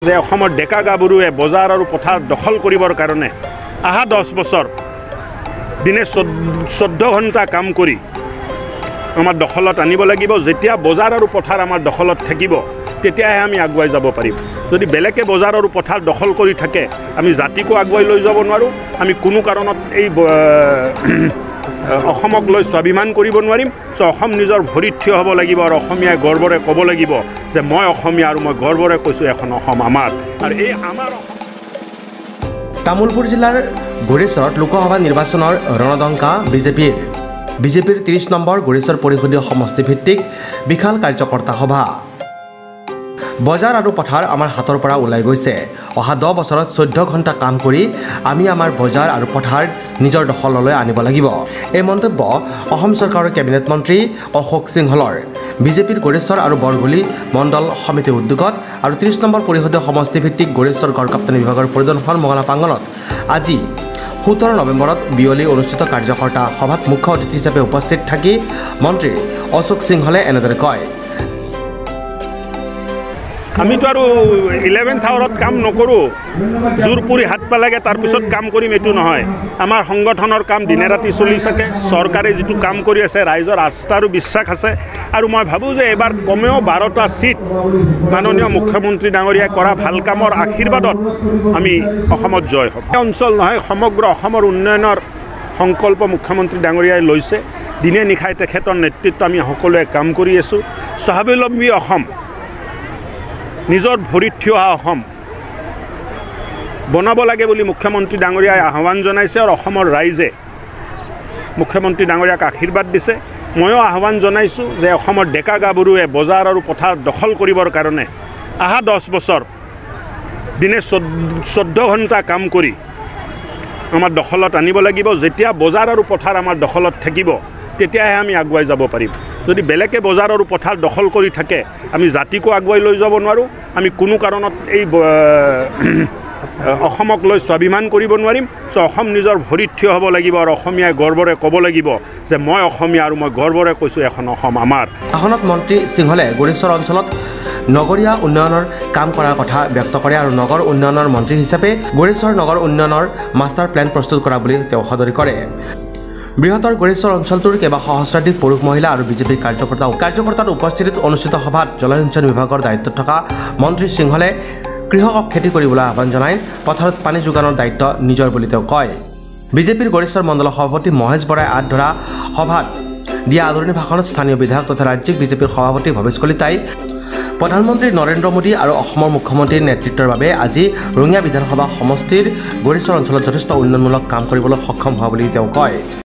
যে অসমৰ ডেকা গাভৰুৱে বজাৰ আৰু পথাৰ দখল কৰিবৰ কাৰণে অহা 10 বছৰ দিনে 14 ঘণ্টা কাম কৰি আমাৰ দখলত আনিব লাগিব। যেতিয়া বজাৰ আৰু পথাৰ আমাৰ দখলত থাকিব তেতিয়াহে আমি আগুৱাই যাব পাৰিম। যদি বেলেগে বজাৰ আৰু পথাৰ দখল কৰি থাকে আমি জাতিকো আগুৱাই লৈ যাব নোৱাৰোঁ। আমি কোনো কাৰণত এই অসমক লৈ স্বাভিমান কৰিব নোৱাৰিম। অসম নিজৰ ভৰিত থিয় হ'ব লাগিব আৰু অসমীয়াই গৰ্বৰে ক'ব লাগিব যে মই অসমীয়া আৰু মই গৰ্বৰে কৈছোঁ এখন অসম আমাৰ। আৰু এই আমাৰ তামুলপুৰ জিলাৰ গোৰেশ্বৰত লোকসভা নিৰ্বাচনৰ ৰণদংকা বিজেপিৰ 30 নম্বৰ গোৰেশ্বৰ পৰিষদীয় সমষ্টিভিত্তিক বিশাল কাৰ্যকৰ্তা সভা। বজাৰ আৰু পথাৰ আমাৰ হাতৰ পৰা ওলাই গৈছে। অহা 10 বছৰত 14 ঘণ্টা কাম কৰি আমি আমাৰ বজাৰ আৰু পথাৰ নিজৰ দখললৈ আনিব লাগিব। এই মন্তব্য অসম চৰকাৰৰ কেবিনেট মন্ত্ৰী অশোক সিংহলৰ। বিজেপিৰ গোৰেশ্বৰ আৰু বৰগুলি মণ্ডল সমিতিৰ উদ্যোগত আৰু 30 নম্বৰ পৰিষদীয় সমষ্টিভিত্তিক গোৰেশ্বৰ গড়কাপ্তানি বিভাগৰ পৰিদৰ্শন মহলা প্ৰাংগণত আজি 17 নৱেম্বৰত বিয়লি অনুষ্ঠিত কাৰ্যকৰ্তা সভাত মুখ্য অতিথি হিচাপে উপস্থিত থাকি মন্ত্ৰী অশোক সিংহলে এনেদৰে কয়, আমিতো আৰু 11th আৱাৰত কাম নকৰোঁ, জোৰ পুৰি হাত পেলাগে তাৰপিছত কাম কৰিম এইটো নহয়। আমাৰ সংগঠনৰ কাম দিনে ৰাতি চলি থাকে। চৰকাৰে যিটো কাম কৰি আছে ৰাইজৰ আস্থা আৰু বিশ্বাস আছে। আৰু মই ভাবোঁ যে এবাৰ কমেও 12টা ছিট মাননীয় মুখ্যমন্ত্ৰী ডাঙৰীয়াই কৰা ভাল কামৰ আশীৰ্বাদত আমি অসমত জয় হ'ম। এই অঞ্চল নহয়, সমগ্ৰ অসমৰ উন্নয়নৰ সংকল্প মুখ্যমন্ত্ৰী ডাঙৰীয়াই লৈছে। দিনে নিশাই তেখেতৰ নেতৃত্ব আমি সকলোৱে কাম কৰি আছোঁ। স্বাৱলম্বী অসম, নিজৰ ভৰিত থিয় হোৱা অসম বনাব লাগে বুলি মুখ্যমন্ত্ৰী ডাঙৰীয়াই আহ্বান জনাইছে আৰু অসমৰ ৰাইজে মুখ্যমন্ত্ৰী ডাঙৰীয়াক আশীৰ্বাদ দিছে। ময়ো আহ্বান জনাইছোঁ যে অসমৰ ডেকা গাভৰুৱে বজাৰ আৰু পথাৰ দখল কৰিবৰ কাৰণে অহা 10 বছৰ দিনে 14 ঘণ্টা কাম কৰি আমাৰ দখলত আনিব লাগিব। যেতিয়া বজাৰ আৰু পথাৰ আমাৰ দখলত থাকিব তেতিয়াহে আমি আগুৱাই যাব পাৰিম। যদি বেলেগে বজাৰ আৰু পথাৰ দখল কৰি থাকে আমি জাতিকো আগুৱাই লৈ যাব নোৱাৰোঁ। আমি কোনো কাৰণত এই অসমক লৈ স্বাভিমান কৰিব নোৱাৰিম। অসম নিজৰ ভৰিত থিয় হ'ব লাগিব আৰু অসমীয়াই গৰ্বৰে ক'ব লাগিব যে মই অসমীয়া আৰু মই গৰ্বৰে কৈছোঁ এখন অসম আমাৰ। ভাষণত মন্ত্ৰী সিংহলে গোৰেশ্বৰ অঞ্চলত নগৰীয়া উন্নয়নৰ কাম কৰাৰ কথা ব্যক্ত কৰে আৰু নগৰ উন্নয়নৰ মন্ত্ৰী হিচাপে গোৰেশ্বৰ নগৰ উন্নয়নৰ মাষ্টাৰ প্লেন প্ৰস্তুত কৰা বুলি তেওঁ সদৰি কৰে। বৃহত্তৰ গোৰেশ্বৰ অঞ্চলটোৰ কেইবা সহস্ৰাধিক পুৰুষ মহিলা আৰু বিজেপিৰ কাৰ্যকৰ্তাৰ উপস্থিতিত অনুষ্ঠিত সভাত জলসিঞ্চন বিভাগৰ দায়িত্বত থকা মন্ত্ৰী সিংহলে কৃষকক খেতি কৰিবলৈ আহ্বান জনাই পথাৰত পানী যোগানৰ দায়িত্ব নিজৰ বুলি তেওঁ কয়। বিজেপিৰ গোৰেশ্বৰ মণ্ডলৰ সভাপতি মহেশ বৰাই আঁত ধৰা সভাত দিয়া আদৰণি ভাষণত স্থানীয় বিধায়ক তথা ৰাজ্যিক বিজেপিৰ সভাপতি ভৱেশ কলিতাই প্ৰধানমন্ত্ৰী নৰেন্দ্ৰ মোদী আৰু অসমৰ মুখ্যমন্ত্ৰীৰ নেতৃত্বৰ বাবে আজি ৰঙিয়া বিধানসভা সমষ্টিৰ গোৰেশ্বৰ অঞ্চলত যথেষ্ট উন্নয়নমূলক কাম কৰিবলৈ সক্ষম হোৱা বুলি তেওঁ কয়।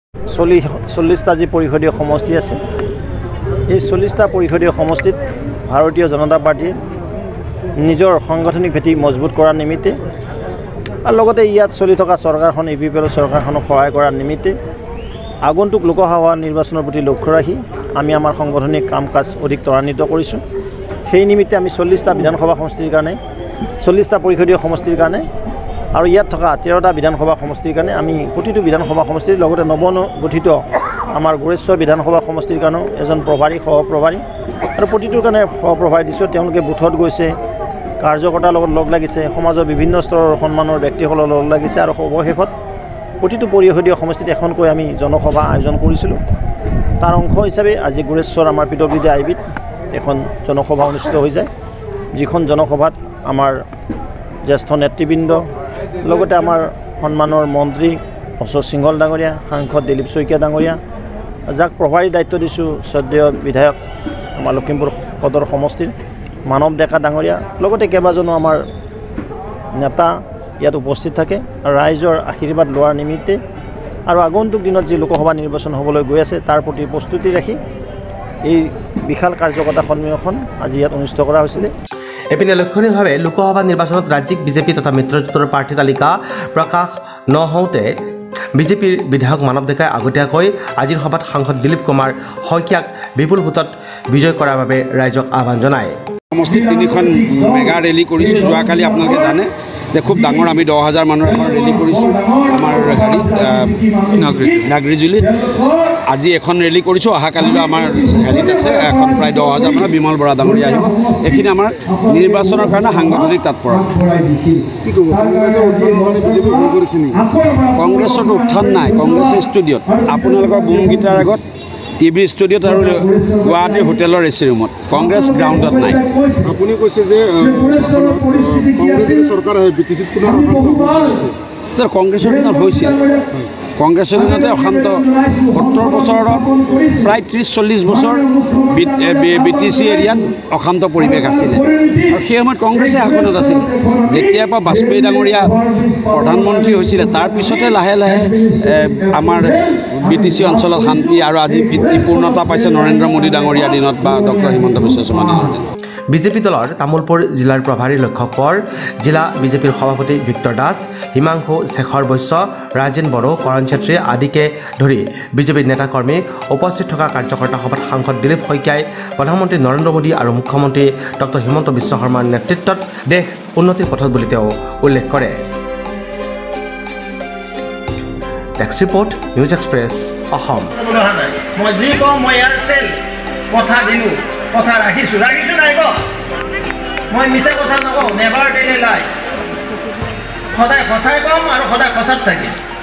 40টা যি পৰিষদীয় সমষ্টি আছে, এই 40টা পৰিষদীয় সমষ্টিত ভাৰতীয় জনতা পাৰ্টীয়ে নিজৰ সাংগঠনিক ভেটি মজবুত কৰাৰ নিমিত্তে আৰু লগতে ইয়াত চলি থকা চৰকাৰখন APPL চৰকাৰখনক সহায় কৰাৰ নিমিত্তে আগন্তুক লোকসভা নিৰ্বাচনৰ প্ৰতি লক্ষ্য ৰাখি আমি আমাৰ সাংগঠনিক কাম কাজ অধিক ত্বৰান্বিত কৰিছোঁ। সেই নিমিত্তে আমি 40টা বিধানসভা সমষ্টিৰ কাৰণে 40টা পৰিষদীয় সমষ্টিৰ কাৰণে আৰু ইয়াত থকা 13টা বিধানসভা সমষ্টিৰ কাৰণে আমি প্ৰতিটো বিধানসভা সমষ্টিৰ লগতে নৱগঠিত আমাৰ গোৰেশ্বৰ বিধানসভা সমষ্টিৰ কাৰণেও এজন প্ৰভাৰী সহপ্ৰভাৰী আৰু প্ৰতিটোৰ কাৰণে সহপ্ৰভাৰী দিছোঁ। তেওঁলোকে বুথত গৈছে, কাৰ্যকৰ্তাৰ লগত লগ লাগিছে, সমাজৰ বিভিন্ন স্তৰৰ সন্মানৰ ব্যক্তিসকলৰ লগ লাগিছে আৰু অৱশেষত প্ৰতিটো পৰিষদীয় সমষ্টিত এখনকৈ আমি জনসভা আয়োজন কৰিছিলোঁ। তাৰ অংশ হিচাপে আজি গোৰেশ্বৰ আমাৰ পিতবিদে আইবিত এখন জনসভা অনুষ্ঠিত হৈ যায়, যিখন জনসভাত আমাৰ জ্যেষ্ঠ নেতৃবৃন্দ লগতে আমাৰ সন্মানৰ মন্ত্ৰী অশোক সিংহল ডাঙৰীয়া, সাংসদ দিলীপ শইকীয়া ডাঙৰীয়া, যাক প্ৰভাৰী দায়িত্ব দিছোঁ শ্ৰদ্ধেয় বিধায়ক আমাৰ লখিমপুৰ সদৰ সমষ্টিৰ মানৱ ডেকা ডাঙৰীয়া, লগতে কেইবাজনো আমাৰ নেতা ইয়াত উপস্থিত থাকে আৰু ৰাইজৰ আশীৰ্বাদ লোৱাৰ নিমিত্তে আৰু আগন্তুক দিনত যি লোকসভা নিৰ্বাচন হ'বলৈ গৈ আছে তাৰ প্ৰতি প্ৰস্তুতি ৰাখি এই বিশাল কাৰ্যকৰ্তা সন্মিলনখন আজি ইয়াত অনুষ্ঠিত কৰা হৈছিলে। এপিনে লক্ষণীয়ভাৱে লোকসভা নিৰ্বাচনত ৰাজ্যিক বিজেপি তথা মিত্ৰজোঁটৰ প্ৰাৰ্থী তালিকা প্ৰকাশ নহওঁতে বিজেপিৰ বিধায়ক মানৱ ডেকাই আগতীয়াকৈ আজিৰ সভাত সাংসদ দিলীপ কুমাৰ শইকীয়াক বিপুল ভোটত বিজয় কৰাৰ বাবে ৰাইজক আহ্বান জনায়। সমষ্টিত 3খন মেগা ৰেলী কৰিছোঁ। যোৱাকালি আপোনালোকে জানে যে খুব ডাঙৰ আমি 10,000 মানুহৰ এখন ৰেলী কৰিছোঁ আমাৰ হেৰিত নাগৰিজুলিত আজি এখন ৰেলী কৰিছোঁ অহাকালিলৈ আমাৰ হেৰিত আছে এখন প্ৰায় 10,000 মানুহ বিমল বৰা ডাঙৰীয়া আহিব এইখিনি আমাৰ নিৰ্বাচনৰ কাৰণে সাংগঠনিক তাৎপৰ্য কংগ্ৰেছৰ উত্থান নাই কংগ্ৰেছৰ ষ্টুডিঅ'ত আপোনালোকৰ বুমগীটাৰ আগত টিভি ষ্টুডিঅ'ত আৰু গুৱাহাটীৰ হোটেলৰ এচি ৰুমত কংগ্ৰেছ গ্ৰাউণ্ডত নাই আপুনি কৈছে যে চৰকাৰ কংগ্ৰেছৰ দিনত হৈছিল কংগ্ৰেছৰ দিনতে অশান্ত 70 বছৰৰ প্ৰায় 30-40 বছৰ BTC এৰিয়াত অশান্ত পৰিৱেশ আছিলে আৰু সেই সময়ত কংগ্ৰেছে শাসনত আছিল যেতিয়াৰ পৰা বাজপেয়ী ডাঙৰীয়া প্ৰধানমন্ত্ৰী হৈছিলে তাৰপিছতে লাহে লাহে আমাৰ BTC অঞ্চলত শান্তি আৰু আজি পূৰ্ণতা পাইছে নৰেন্দ্ৰ মোদী ডাঙৰীয়াৰ দিনত বা ডক্টৰ হিমন্ত বিশ্ব শৰ্মাৰ দিনত বিজেপি দলৰ তামোলপুৰ জিলাৰ প্ৰভাৰী লক্ষ্য কোঁৱৰ জিলা বিজেপিৰ সভাপতি ভিক্টৰ দাস হিমাংশু শেখৰ বৈশ্য ৰাজেন বড়ো কৰণ ছেত্ৰী আদিকে ধৰি বিজেপিৰ নেতাকৰ্মী উপস্থিত থকা কাৰ্যকৰ্তা সভাত সাংসদ দিলীপ শইকীয়াই প্ৰধানমন্ত্ৰী নৰেন্দ্ৰ মোদী আৰু মুখ্যমন্ত্ৰী ডক্টৰ হিমন্ত বিশ্ব শৰ্মাৰ নেতৃত্বত দেশ উন্নতিৰ পথত বুলি তেওঁ উল্লেখ কৰে text report news express Assam মই যি কওঁ মই ইয়াৰ চেল কথা দিলোঁ কথা ৰাখিছোঁ নাই ক মই মিছা কথা নকওঁ নেভাৰ টেল এ লাই সদায় সঁচাই ক'ম আৰু সদায় সঁচাত থাকিম